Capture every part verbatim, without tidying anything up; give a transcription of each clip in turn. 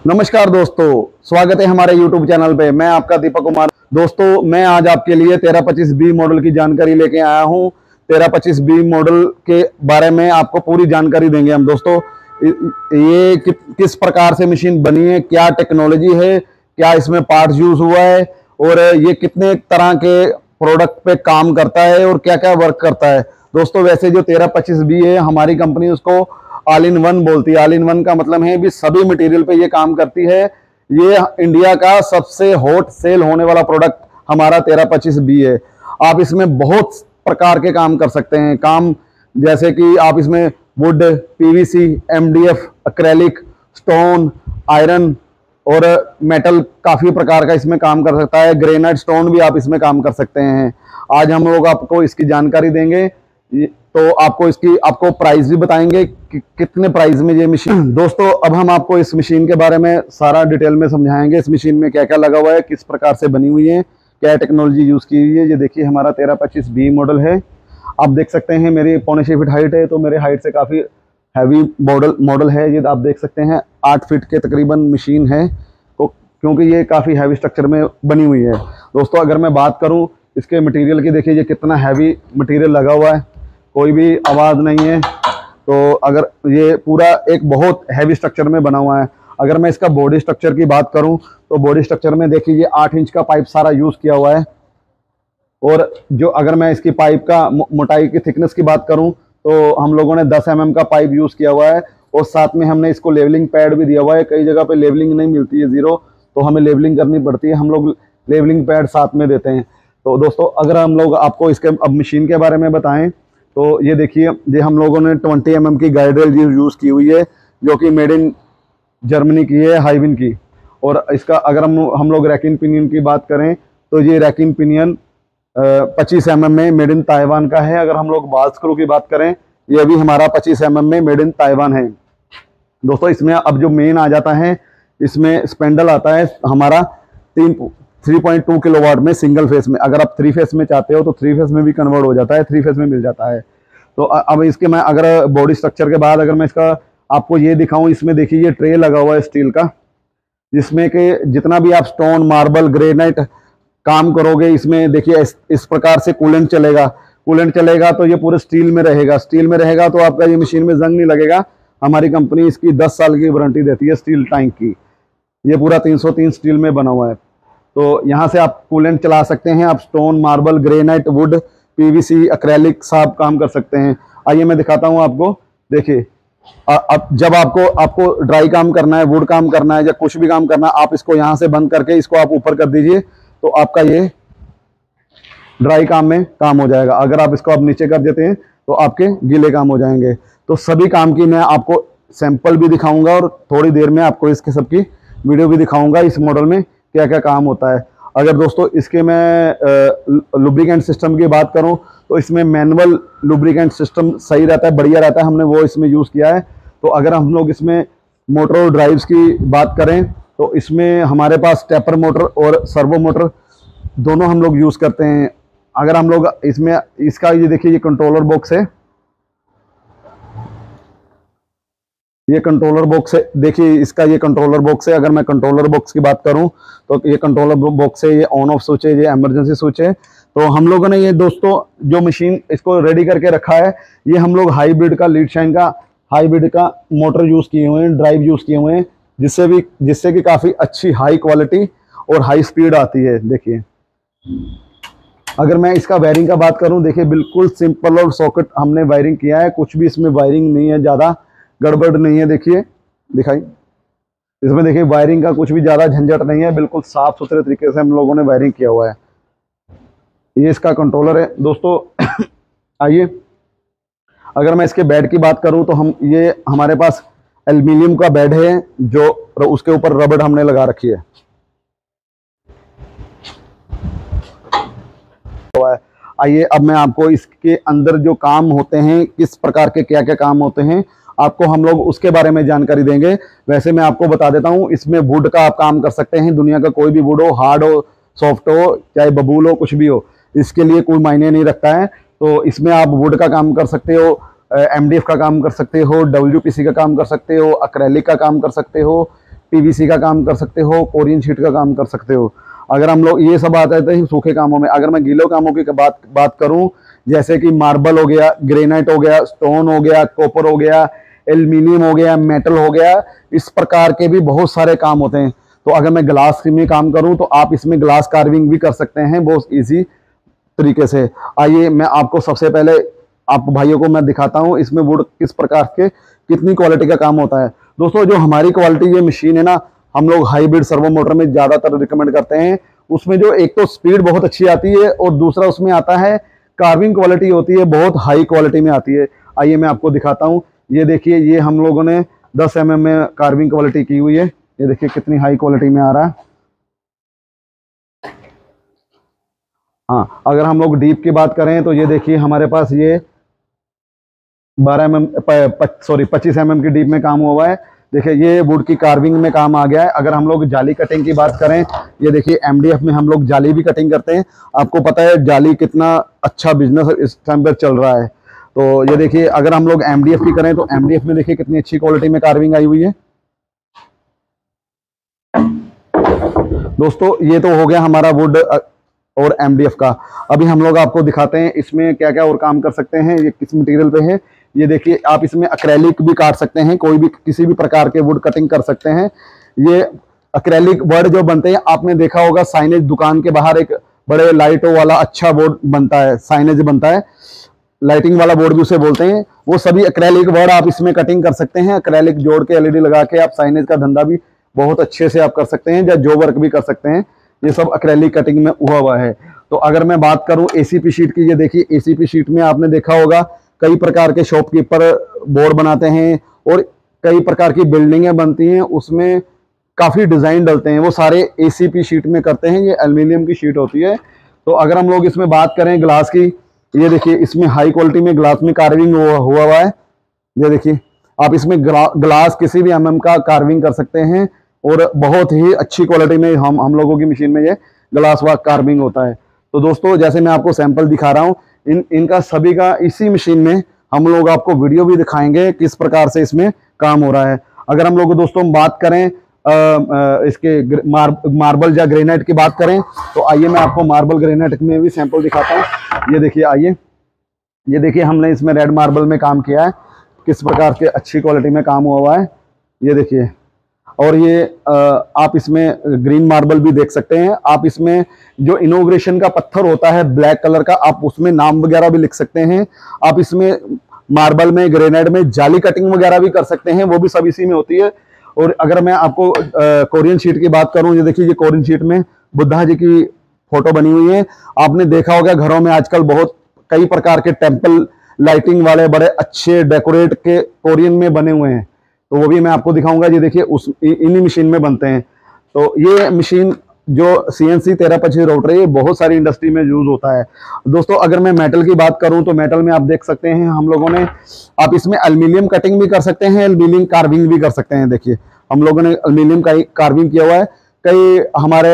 नमस्कार दोस्तों, स्वागत है हमारे यूट्यूब चैनल पे। मैं आपका दीपक कुमार। दोस्तों, मैं आज आपके लिए तेरह पच्चीस बी मॉडल की जानकारी लेके आया हूँ। तेरह पच्चीस बी मॉडल के बारे में आपको पूरी जानकारी देंगे हम। दोस्तों, ये कि, किस प्रकार से मशीन बनी है, क्या टेक्नोलॉजी है, क्या इसमें पार्ट्स यूज हुआ है और ये कितने तरह के प्रोडक्ट पे काम करता है और क्या क्या वर्क करता है। दोस्तों, वैसे जो तेरह पच्चीस बी है, हमारी कंपनी उसको ऑल इन वन बोलती है। ऑल इन वन का मतलब है भी सभी मटेरियल पे ये काम करती है। ये इंडिया का सबसे हॉट सेल होने वाला प्रोडक्ट हमारा तेरह पच्चीस बी है। आप इसमें बहुत प्रकार के काम कर सकते हैं। काम जैसे कि आप इसमें wood, PVC, MDF, acrylic, stone, iron और मेटल काफी प्रकार का इसमें काम कर सकता है। ग्रेनाइट स्टोन भी आप इसमें काम कर सकते हैं। आज हम लोग आपको इसकी जानकारी देंगे, तो आपको इसकी आपको प्राइस भी बताएंगे कि कितने प्राइस में ये मशीन। दोस्तों, अब हम आपको इस मशीन के बारे में सारा डिटेल में समझाएंगे। इस मशीन में क्या क्या लगा हुआ है, किस प्रकार से बनी हुई है, क्या टेक्नोलॉजी यूज की हुई है। ये देखिए, हमारा तेरह पच्चीस बी मॉडल है। आप देख सकते हैं मेरी पौने छः फीट हाइट है, तो मेरे हाइट से काफ़ी हैवी मॉडल मॉडल है। ये आप देख सकते हैं आठ फीट के तकरीबन मशीन है, तो क्योंकि ये काफ़ी हैवी स्ट्रक्चर में बनी हुई है। दोस्तों, अगर मैं बात करूँ इसके मटीरियल की, देखिए ये कितना हैवी मटीरियल लगा हुआ है, कोई भी आवाज़ नहीं है। तो अगर ये पूरा एक बहुत हैवी स्ट्रक्चर में बना हुआ है। अगर मैं इसका बॉडी स्ट्रक्चर की बात करूं तो बॉडी स्ट्रक्चर में देखिए ये आठ इंच का पाइप सारा यूज़ किया हुआ है। और जो अगर मैं इसकी पाइप का मोटाई की थिकनेस की बात करूं तो हम लोगों ने दस एम एम का पाइप यूज़ किया हुआ है। और साथ में हमने इसको लेवलिंग पैड भी दिया हुआ है। कई जगह पे लेवलिंग नहीं मिलती है, ज़ीरो, तो हमें लेवलिंग करनी पड़ती है। हम लोग लेवलिंग पैड साथ में देते हैं। तो दोस्तों, अगर हम लोग आपको इसके अब मशीन के बारे में बताएं तो ये देखिए, ये हम लोगों ने ट्वेंटी एम एम की गाइड रेल यूज़ की हुई है, जो कि मेड इन जर्मनी की है, हाइविन की। और इसका अगर हम हम लोग रैकिन पिनियन की बात करें तो ये रैकिन पिनियन पच्चीस एम एम में मेड इन ताइवान का है। अगर हम लोग बाल स्क्रू की बात करें, ये भी हमारा पच्चीस एम एम में मेड इन ताइवान है। दोस्तों, इसमें अब जो मेन आ जाता है, इसमें स्पेंडल आता है हमारा तीन थ्री पॉइंट टू किलोवाट में सिंगल फेस में। अगर आप थ्री फेस में चाहते हो तो थ्री फेस में भी कन्वर्ट हो जाता है, थ्री फेस में मिल जाता है। तो अब इसके मैं अगर बॉडी स्ट्रक्चर के बाद अगर मैं इसका आपको ये दिखाऊं, इसमें देखिए ये ट्रे लगा हुआ है स्टील का, जिसमें कि जितना भी आप स्टोन, मार्बल, ग्रेनाइट काम करोगे, इसमें देखिए इस, इस प्रकार से कूलेंट चलेगा। कूलेंट चलेगा तो ये पूरे स्टील में रहेगा। स्टील में रहेगा तो आपका ये मशीन में जंग नहीं लगेगा। हमारी कंपनी इसकी दस साल की वारंटी देती है स्टील टैंक की। ये पूरा तीन सौ तीन स्टील में बना हुआ है। तो यहाँ से आप कूलेंट चला सकते हैं। आप stone, marble, granite, wood, PVC, acrylic सब काम कर सकते हैं। आइए मैं दिखाता हूँ आपको। देखिए, अब जब आपको आपको ड्राई काम करना है, वुड काम करना है या कुछ भी काम करना है, आप इसको यहाँ से बंद करके इसको आप ऊपर कर दीजिए, तो आपका ये ड्राई काम में काम हो जाएगा। अगर आप इसको आप नीचे कर देते हैं तो आपके गीले काम हो जाएंगे। तो सभी काम की मैं आपको सैंपल भी दिखाऊंगा और थोड़ी देर में आपको इसके सबकी वीडियो भी दिखाऊंगा, इस मॉडल में क्या क्या काम होता है। अगर दोस्तों इसके मैं लुब्रिकेंट सिस्टम की बात करूं तो इसमें मैनुअल लुब्रिकेंट सिस्टम सही रहता है, बढ़िया रहता है, हमने वो इसमें यूज़ किया है। तो अगर हम लोग इसमें मोटर और ड्राइव्स की बात करें तो इसमें हमारे पास स्टेपर मोटर और सर्वो मोटर दोनों हम लोग यूज़ करते हैं। अगर हम लोग इसमें इसका ये देखिए, ये कंट्रोलर बॉक्स है, ये कंट्रोलर बॉक्स है। देखिए इसका ये कंट्रोलर बॉक्स है। अगर मैं कंट्रोलर बॉक्स की बात करूं तो ये कंट्रोलर बॉक्स है, ये ऑन ऑफ स्विच है, ये इमरजेंसी स्विच है। तो हम लोगों ने ये दोस्तों जो मशीन इसको रेडी करके रखा है, ये हम लोग हाईब्रिड का, लीड शाइन का हाईब्रिड का मोटर यूज़ किए हुए हैं, ड्राइव यूज़ किए हुए हैं, जिससे भी जिससे कि काफ़ी अच्छी हाई क्वालिटी और हाई स्पीड आती है। देखिए, अगर मैं इसका वायरिंग का बात करूँ, देखिए बिल्कुल सिंपल और सॉकेट हमने वायरिंग किया है। कुछ भी इसमें वायरिंग नहीं है, ज़्यादा गड़बड़ नहीं है। देखिए दिखाई इसमें देखिए वायरिंग का कुछ भी ज़्यादा झंझट नहीं है, बिल्कुल साफ सुथरे तरीके से हम लोगों ने वायरिंग किया हुआ है। ये इसका कंट्रोलर है दोस्तों। आइए, अगर मैं इसके बेड की बात करूं तो हम ये हमारे पास एल्युमिनियम का बेड है, जो उसके ऊपर रबड़ हमने लगा रखी है। आइए, अब मैं आपको इसके अंदर जो काम होते हैं, किस प्रकार के क्या क्या काम होते हैं, आपको हम लोग उसके बारे में जानकारी देंगे। वैसे मैं आपको बता देता हूं, इसमें वुड का आप काम कर सकते हैं। दुनिया का कोई भी वुड हो, हार्ड हो, सॉफ्ट हो, चाहे बबूल हो, कुछ भी हो, इसके लिए कोई मायने नहीं रखता है। तो इसमें आप वुड का काम कर सकते हो, एमडीएफ का काम कर सकते हो, डब्ल्यूपीसी का काम कर सकते हो, एक्रेलिक का काम कर सकते हो, पीवीसी का काम कर सकते हो, कोरियन शीट का काम कर सकते हो। अगर हम लोग ये सब आता है सूखे कामों में, अगर मैं गीले कामों की बात बात करूं, जैसे कि मार्बल हो गया, ग्रेनाइट हो गया, स्टोन हो गया, कॉपर हो गया, एल्यूमिनियम हो गया, मेटल हो गया, इस प्रकार के भी बहुत सारे काम होते हैं। तो अगर मैं ग्लास में काम करूं तो आप इसमें ग्लास कार्विंग भी कर सकते हैं बहुत इजी तरीके से। आइए मैं आपको सबसे पहले आप भाइयों को मैं दिखाता हूं इसमें वुड किस प्रकार के कितनी क्वालिटी का काम होता है। दोस्तों जो हमारी क्वालिटी ये मशीन है ना, हम लोग हाइब्रिड सर्वो मोटर में ज़्यादातर रिकमेंड करते हैं। उसमें जो एक तो स्पीड बहुत अच्छी आती है और दूसरा उसमें आता है कार्विंग क्वालिटी होती है, बहुत हाई क्वालिटी में आती है। आइए मैं आपको दिखाता हूँ। ये देखिए, ये हम लोगों ने दस एम एम में कार्विंग क्वालिटी की हुई है। ये देखिए कितनी हाई क्वालिटी में आ रहा है। हाँ, अगर हम लोग डीप की बात करें तो ये देखिए हमारे पास ये बारह एम एम सॉरी पच्चीस एम एम की डीप में काम हुआ है। देखिए ये वुड की कार्विंग में काम आ गया है। अगर हम लोग जाली कटिंग की बात करें, ये देखिए एमडीएफ में हम लोग जाली भी कटिंग करते हैं। आपको पता है जाली कितना अच्छा बिजनेस इस टाइम पर चल रहा है। तो ये देखिए अगर हम लोग एमडीएफ की करें तो एमडीएफ में देखिए कितनी अच्छी क्वालिटी में कार्विंग आई हुई है। दोस्तों ये तो हो गया हमारा वुड और एमडीएफ का। अभी हम लोग आपको दिखाते हैं इसमें क्या क्या और काम कर सकते हैं, ये किस मटेरियल पे है। ये देखिए आप इसमें एक्रेलिक भी काट सकते हैं, कोई भी किसी भी प्रकार के वुड कटिंग कर सकते हैं। ये एक्रेलिक बोर्ड जो बनते हैं, आपने देखा होगा साइनेज दुकान के बाहर एक बड़े लाइटों वाला अच्छा बोर्ड बनता है, साइनेज बनता है, लाइटिंग वाला बोर्ड भी उसे बोलते हैं। वो सभी एक्रेलिक बोर्ड आप इसमें कटिंग कर सकते हैं। एक्रेलिक जोड़ के एलईडी लगा के आप साइनेज का धंधा भी बहुत अच्छे से आप कर सकते हैं, या जो वर्क भी कर सकते हैं। ये सब एक्रेलिक कटिंग में हुआ हुआ है। तो अगर मैं बात करूं एसीपी शीट की, ये देखिए एसीपी शीट में आपने देखा होगा कई प्रकार के शॉपकीपर बोर्ड बनाते हैं और कई प्रकार की बिल्डिंगें बनती हैं, उसमें काफ़ी डिज़ाइन डलते हैं, वो सारे एसीपी शीट में करते हैं। ये एल्युमिनियम की शीट होती है। तो अगर हम लोग इसमें बात करें ग्लास की, ये देखिए इसमें हाई क्वालिटी में ग्लास में कार्विंग हुआ हुआ है। ये देखिए आप इसमें ग्लास किसी भी एमएम का कार्विंग कर सकते हैं और बहुत ही अच्छी क्वालिटी में हम हम लोगों की मशीन में ये ग्लास वर्क कार्विंग होता है। तो दोस्तों जैसे मैं आपको सैंपल दिखा रहा हूँ, इन इनका सभी का इसी मशीन में हम लोग आपको वीडियो भी दिखाएंगे किस प्रकार से इसमें काम हो रहा है। अगर हम लोग दोस्तों बात करें आ, आ, इसके मार, मार्बल या ग्रेनाइट की बात करें, तो आइए मैं आपको मार्बल ग्रेनाइट में भी सैंपल दिखाता हूँ। ये देखिए, आइए ये देखिए हमने इसमें रेड मार्बल में काम किया है, किस प्रकार के अच्छी क्वालिटी में काम हुआ हुआ है। ये देखिए, और ये आप इसमें ग्रीन मार्बल भी देख सकते हैं। आप इसमें जो इनोग्रेशन का पत्थर होता है ब्लैक कलर का, आप उसमें नाम वगैरह भी लिख सकते हैं। आप इसमें मार्बल में ग्रेनाइट में जाली कटिंग वगैरह भी कर सकते हैं, वो भी सब इसी में होती है। और अगर मैं आपको कोरियन शीट की बात करूं, ये देखिए ये कोरियन शीट में बुद्धा जी की फोटो बनी हुई है। आपने देखा होगा घरों में आजकल बहुत कई प्रकार के टेम्पल लाइटिंग वाले बड़े अच्छे डेकोरेट के कोरियन में बने हुए हैं, तो वो भी मैं आपको दिखाऊंगा। ये देखिए उस इन्हीं मशीन में बनते हैं। तो ये मशीन जो सीएनसी तेरह पच्चीस राउटर है, ये बहुत सारी इंडस्ट्री में यूज होता है। दोस्तों अगर मैं मेटल की बात करूं तो मेटल में आप देख सकते हैं हम लोगों ने, आप इसमें एल्युमिनियम कटिंग भी कर सकते हैं, एल्युमिनियम कार्विंग भी कर सकते हैं। देखिए हम लोगों ने एल्युमिनियम का कार्विंग किया हुआ है। कई हमारे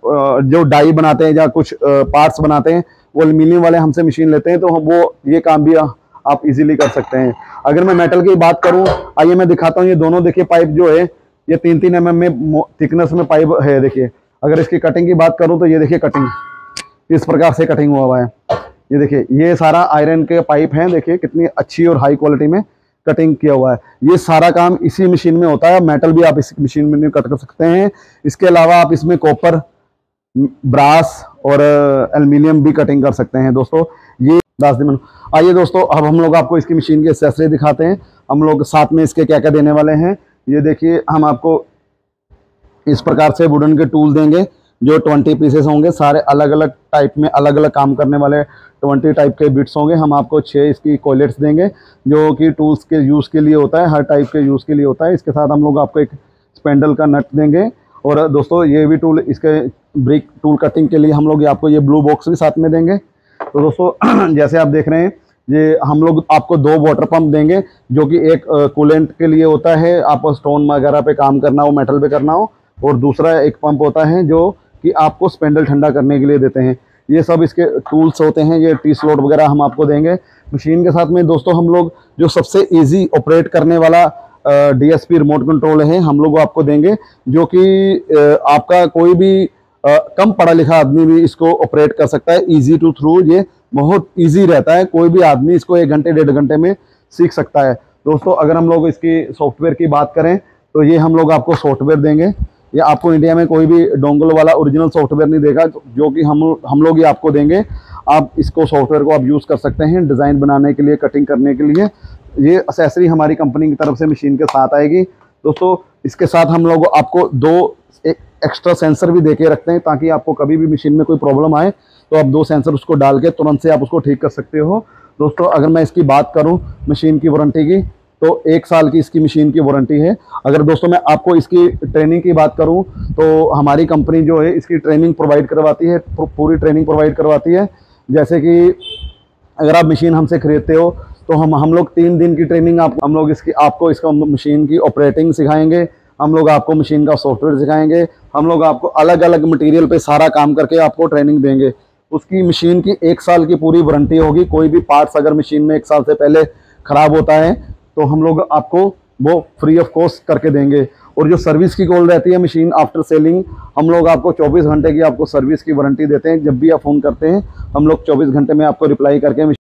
जो डाई बनाते हैं या कुछ पार्ट्स बनाते हैं, वो एल्युमिनियम वाले हमसे मशीन लेते हैं, तो वो ये काम भी आप इजीली कर सकते हैं। अगर मैं मेटल की बात करूं, आइए मैं दिखाता हूं। ये दोनों देखिए पाइप जो है, ये तीन तीन एम एम में थिकनेस में पाइप है। देखिए अगर इसकी कटिंग की बात करूं तो ये देखिए कटिंग इस प्रकार से कटिंग हुआ हुआ है। ये देखिए ये सारा आयरन के पाइप हैं, देखिए कितनी अच्छी और हाई क्वालिटी में कटिंग किया हुआ है। ये सारा काम इसी मशीन में होता है। मेटल भी आप इस मशीन में कट कर सकते हैं। इसके अलावा आप इसमें कॉपर, ब्रास और एल्युमिनियम भी कटिंग कर सकते हैं। दोस्तों ये दास दिन आइए दोस्तों, अब हम लोग आपको इसकी मशीन की एक्सेसरी दिखाते हैं। हम लोग साथ में इसके क्या क्या देने वाले हैं। ये देखिए हम आपको इस प्रकार से वुडन के टूल देंगे, जो ट्वेंटी पीसेस होंगे, सारे अलग अलग टाइप में अलग अलग काम करने वाले ट्वेंटी टाइप के बिट्स होंगे। हम आपको छः इसकी कॉइलेट्स देंगे, जो कि टूल्स के यूज़ के लिए होता है, हर टाइप के यूज़ के लिए होता है। इसके साथ हम लोग आपको एक स्पेंडल का नट देंगे। और दोस्तों ये भी टूल, इसके ब्रिक टूल कटिंग के लिए हम लोग आपको ये ब्लू बॉक्स भी साथ में देंगे। तो दोस्तों जैसे आप देख रहे हैं, ये हम लोग आपको दो वाटर पंप देंगे, जो कि एक कूलेंट के लिए होता है, आप स्टोन वगैरह पे काम करना हो, मेटल पे करना हो, और दूसरा एक पंप होता है जो कि आपको स्पेंडल ठंडा करने के लिए देते हैं। ये सब इसके टूल्स होते हैं। ये टी स्लॉट वगैरह हम आपको देंगे। मशीन के साथ में दोस्तों हम लोग जो सबसे ईजी ऑपरेट करने वाला डीएसपी रिमोट कंट्रोल है, हम लोग आपको देंगे, जो कि आपका कोई भी आ, कम पढ़ा लिखा आदमी भी इसको ऑपरेट कर सकता है। इजी टू थ्रू, ये बहुत इजी रहता है, कोई भी आदमी इसको एक घंटे डेढ़ घंटे में सीख सकता है। दोस्तों अगर हम लोग इसकी सॉफ्टवेयर की बात करें तो ये हम लोग आपको सॉफ्टवेयर देंगे। ये आपको इंडिया में कोई भी डोंगल वाला ओरिजिनल सॉफ्टवेयर नहीं देगा, जो कि हम हम लोग ही आपको देंगे। आप इसको सॉफ्टवेयर को आप यूज़ कर सकते हैं डिज़ाइन बनाने के लिए, कटिंग करने के लिए। ये एक्सेसरी हमारी कंपनी की तरफ से मशीन के साथ आएगी। दोस्तों इसके साथ हम लोग आपको दो एक एक्स्ट्रा सेंसर भी देके रखते हैं, ताकि आपको कभी भी मशीन में कोई प्रॉब्लम आए तो आप दो सेंसर उसको डाल के तुरंत से आप उसको ठीक कर सकते हो। दोस्तों अगर मैं इसकी बात करूं मशीन की वारंटी की, तो एक साल की इसकी मशीन की वारंटी है। अगर दोस्तों मैं आपको इसकी ट्रेनिंग की बात करूं तो हमारी कंपनी जो है इसकी ट्रेनिंग प्रोवाइड करवाती है, पूरी ट्रेनिंग प्रोवाइड करवाती है। जैसे कि अगर आप मशीन हमसे खरीदते हो तो हम हम लोग तीन दिन की ट्रेनिंग आप हम लोग इसकी आपको इसका मशीन की ऑपरेटिंग सिखाएंगे, हम लोग आपको मशीन का सॉफ्टवेयर सिखाएंगे, हम लोग आपको अलग अलग मटेरियल पे सारा काम करके आपको ट्रेनिंग देंगे। उसकी मशीन की एक साल की पूरी वारंटी होगी। कोई भी पार्ट्स अगर मशीन में एक साल से पहले ख़राब होता है तो हम लोग आपको वो फ्री ऑफ कॉस्ट करके देंगे। और जो सर्विस की कॉल रहती है मशीन आफ्टर सेलिंग, हम लोग आपको चौबीस घंटे की आपको सर्विस की वारंटी देते हैं। जब भी आप फ़ोन करते हैं हम लोग चौबीस घंटे में आपको रिप्लाई करके